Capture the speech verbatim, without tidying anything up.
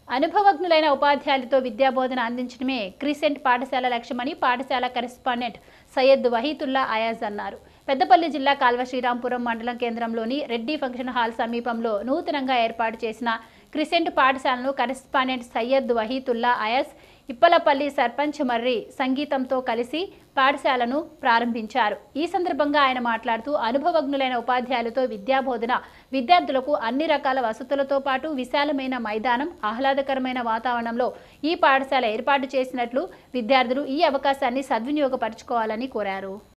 అనుభవజ్ఞులైన ఉపాధ్యాయులతో విద్యాబోధన అందించడమే క్రిసెంట్ పాఠశాల లక్ష్యమని పాఠశాల కరెస్పాండెంట్ సయ్యద్ వహీతుల్లా అయాజ్ అన్నారు. పెద్దపల్లి జిల్లా కాల్వ శ్రీరాంపురం మండలం కేంద్రంలోని రెడ్డి ఫంక్షన్ హాల్ సమీపంలో నూతనంగా ఏర్పాటు చేసిన క్రిసెంట్ పాఠశాలను కరెస్పాండెంట్ సయ్యద్ వహీతుల్లా అయాజ్ ఇప్పలపల్లి సర్పంచ్ మర్రి సంగీతంతో కలిసి పాఠశాలను ప్రారంభించారు. ఈ సందర్భంగా ఆయన మాట్లాడుతూ అనుభవజ్ఞులైన ఉపాధ్యాయులతో విద్యాబోధన, విద్యార్థులకు అన్ని రకాల వసతులతో పాటు విశాలమైన మైదానం, ఆహ్లాదకరమైన వాతావరణంలో ఈ పాఠశాల ఏర్పాటు చేసినట్లు విద్యార్థులు ఈ అవకాశాన్ని సద్వినియోగపరచుకోవాలని కోరారు.